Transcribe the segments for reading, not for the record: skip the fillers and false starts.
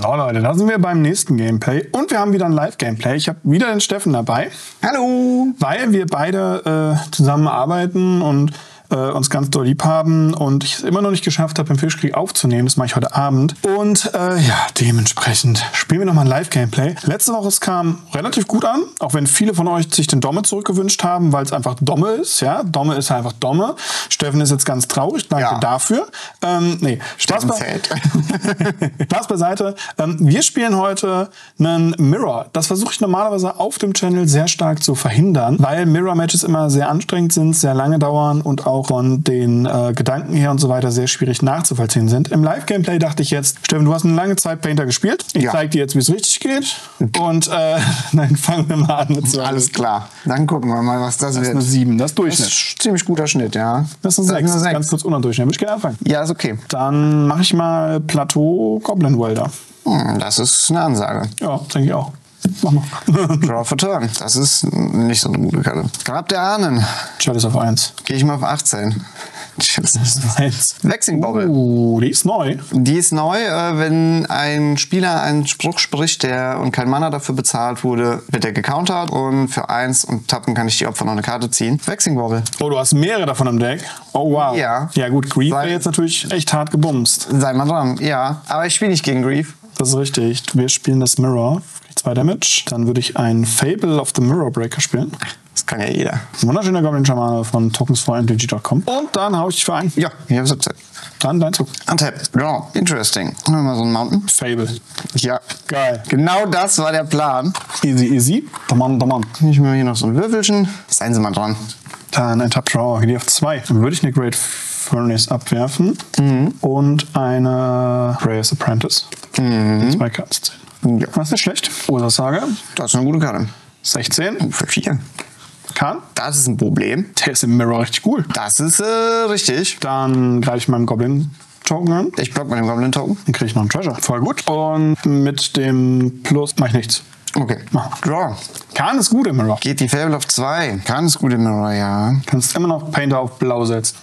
So Leute, da sind wir beim nächsten Gameplay und wir haben wieder ein Live-Gameplay. Ich habe wieder den Steffen dabei. Hallo! Weil wir beide zusammen arbeiten und uns ganz doll lieb haben und ich es immer noch nicht geschafft habe, im Fischkrieg aufzunehmen. Das mache ich heute Abend. Und ja, dementsprechend spielen wir nochmal ein Live-Gameplay. Letzte Woche, es kam relativ gut an, auch wenn viele von euch sich den Domme zurückgewünscht haben, weil es einfach Domme ist. Ja, Domme ist einfach Domme. Steffen ist jetzt ganz traurig, danke dafür. Nee, Spaß beiseite. Wir spielen heute einen Mirror. Das versuche ich normalerweise auf dem Channel sehr stark zu verhindern, weil Mirror-Matches immer sehr anstrengend sind, sehr lange dauern und auch von den Gedanken her und so weiter sehr schwierig nachzuvollziehen sind. Im Live-Gameplay dachte ich jetzt, Steffen, du hast eine lange Zeit Painter gespielt. Ich zeige dir jetzt, wie es richtig geht. Und dann fangen wir mal an mit so. Alles klar. Dann gucken wir mal, was das wird. Das ist eine 7, das ist Durchschnitt. Das ist ziemlich guter Schnitt, ja. Das ist eine 6. Ganz kurz unter Durchschnitt. Ich gerne anfangen. Ja, ist okay. Dann mache ich mal Plateau Goblin Welder. Das ist eine Ansage. Ja, denke ich auch. Mach mal. Draw for Turn. Das ist nicht so eine gute Karte. Grab der Ahnen. Chalice auf 1. Gehe ich mal auf 18. Chalice auf 1. Vexing Bobble. Die ist neu. Die ist neu. Wenn ein Spieler einen Spruch spricht, und kein Mana dafür bezahlt wurde, wird er gecountert. Und für 1 und tappen kann ich die Opfer noch eine Karte ziehen. Vexing Bobble. Oh, du hast mehrere davon im Deck. Oh, wow. Ja. Ja gut, Grief wäre jetzt natürlich echt hart gebumst. Sei mal dran. Ja, aber ich spiele nicht gegen Grief. Das ist richtig. Wir spielen das Mirror. 2 Damage. Dann würde ich ein Fable of the Mirror Breaker spielen. Das kann ja jeder. Wunderschöner Goblin-Schamane von tokens4mtg.com. Und dann hau ich dich für ein. Ja, ich habe 17. Dann dein Zug. Untap. Draw. Interesting. Haben wir mal so einen Mountain. Fable. Ja. Geil. Genau das war der Plan. Easy, easy. Damon. Ich mache hier noch so ein Würfelchen. Seien Sie mal dran. Dann ein Tap Draw. Geht die auf 2. Dann würde ich eine Great Furnace abwerfen. Und eine Prayer's Apprentice. 2 Cards ziehen. Ja. Das ist nicht schlecht. Ursache. Das ist eine gute Karte. 16. Für 4. Kann. Das ist ein Problem. Der ist im Mirror richtig cool. Das ist richtig. Dann greife ich meinen Goblin-Token an. Ich block mit dem Goblin-Token. Dann kriege ich noch einen Treasure. Voll gut. Und mit dem Plus mache ich nichts. Okay. Draw. Kahn ist gut im Mirror. Geht die Fable auf 2. Kann ist gut im Mirror, ja. Kannst immer noch Painter auf Blau setzen.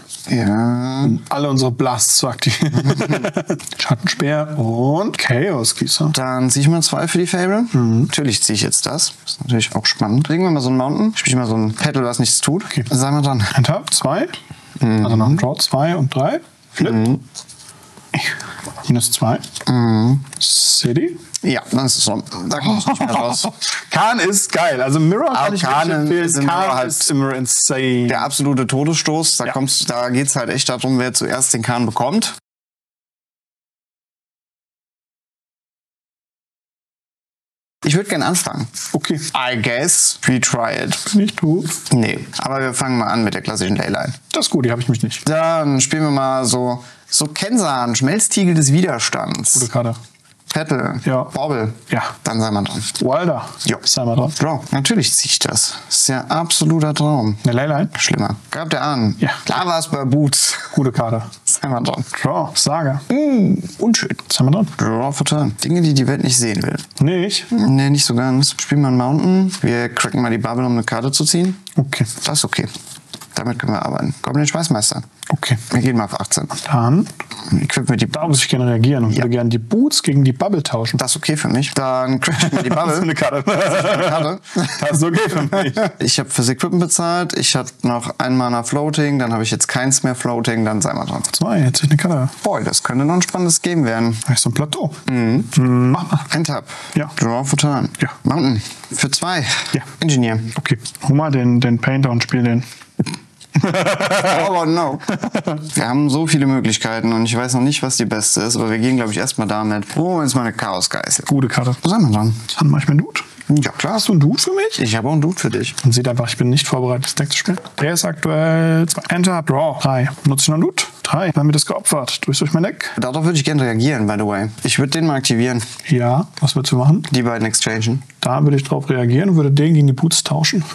Ja. Um alle unsere Blasts zu aktivieren. Schattenspeer und Chaos-Gießer. Dann ziehe ich mal 2 für die Fable. Natürlich ziehe ich jetzt das. Ist natürlich auch spannend. Kriegen wir mal so einen Mountain. Ich spiele mal so ein Petal, was nichts tut. Okay. Sei mal dran. Ein Tab, 2. Also noch ein Draw, 2 und 3. Flip. Minus 2. City. Ja, dann ist es so. Da komme ich nicht mehr raus. Kahn ist geil. Also Mirror kann ich Kahn ist im Mirror Kahn halt ist immer insane. der absolute Todesstoß. Da geht es halt echt darum, wer zuerst den Kahn bekommt. Ich würde gerne anfangen. Okay. I guess we try it. Nicht gut. Nee, aber wir fangen mal an mit der klassischen Leyline. Das ist gut, die habe ich mich nicht. Dann spielen wir mal so Kensan, Schmelztiegel des Widerstands. Gute Karte. Petal. Ja. Bobble. Ja. Dann sei mal dran. Wilder. Jo. Sei mal dran. Draw. Natürlich ziehe ich das. Das ist ja absoluter Traum. Eine Leyline. Schlimmer. Grab der an. Ja. Lava's bei Boots. Gute Karte. Sei mal dran. Draw. Saga. Unschön. Sei mal dran. Draw for turn. Dinge, die die Welt nicht sehen will. Nicht? Nee, nicht so ganz. Spielen wir einen Mountain. Wir cracken mal die Bubble, um eine Karte zu ziehen. Okay. Das ist okay. Damit können wir arbeiten. Goblin Schweißmeister. Okay. Wir gehen mal auf 18. Dann, Equip mit die da muss ich gerne reagieren und würde gerne die Boots gegen die Bubble tauschen. Das ist okay für mich. Dann crack ich mal die Das ist Bubble. eine Karte. Karte. Das ist okay für mich. Ich habe fürs Equipment bezahlt. Ich hatte noch ein Mana Floating. Dann habe ich jetzt keins mehr Floating. Dann sei mal dran. 2, jetzt ich eine Karte. Boy, das könnte noch ein spannendes Game werden. Habe ich so ein Plateau. Mach mal. Ein Tap. Ja. Draw for turn. Ja. Mountain. Für 2. Ja. Engineer. Okay. Hol mal den Painter und spiel den. Oh no. Wir haben so viele Möglichkeiten und ich weiß noch nicht, was die beste ist, aber wir gehen, glaube ich, erstmal damit. Oh, jetzt mal eine Chaosgeißel. Gute Karte. Sei mal dran. Dann mach ich mir einen Dude. Ja, klar. Hast du einen Dude für mich? Ich habe auch einen Dude für dich. Und sieht einfach, ich bin nicht vorbereitet, das Deck zu spielen. Der ist aktuell 2. Enter, Draw. 3. Nutze ich noch einen Dude? 3. Dann wird das geopfert. Durch mein Deck. Darauf würde ich gerne reagieren, by the way. Ich würde den mal aktivieren. Ja, was würdest du machen? Die beiden exchangen. Da würde ich drauf reagieren und würde den gegen die Boots tauschen.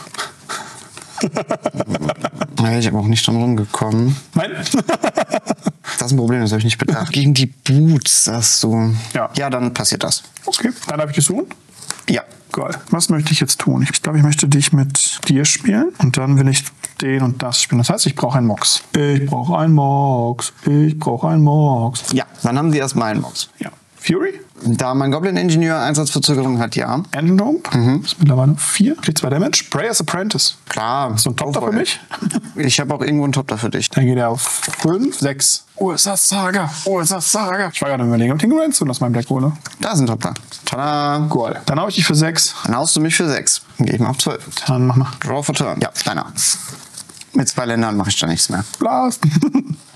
Da wäre ich aber auch nicht dran rumgekommen. Nein. Das ist ein Problem, das habe ich nicht bedacht. Gegen die Boots, sagst du. Ja. Ja, dann passiert das. Okay, dann darf ich dich suchen. Ja. Geil. Was möchte ich jetzt tun? Ich glaube, ich möchte dich mit dir spielen und dann will ich den und das spielen. Das heißt, ich brauche einen Mox. Ich brauche einen Mox. Ich brauche einen Mox. Ja, dann haben sie erstmal einen Mox. Ja. Fury? Da mein Goblin-Ingenieur Einsatzverzögerung hat, ja. Engine Dome. Ist mittlerweile 4. Kriegt 2 Damage. Prayer's Apprentice. Klar. So ein Top da für mich. Ich habe auch irgendwo einen Top da für dich. Dann geht er auf 5, 6. Ursa's Saga. Ursa's Saga. Ich war gerade überlegen, ob ich den Grandstone aus meinem Deck hole. Da ist ein Top da. Tada. Cool. Dann hau ich dich für 6. Dann haust du mich für 6. Dann gehe ich mal auf 12. Dann mach mal. Draw for turn. Ja, deiner. Mit 2 Ländern mache ich da nichts mehr. Blast.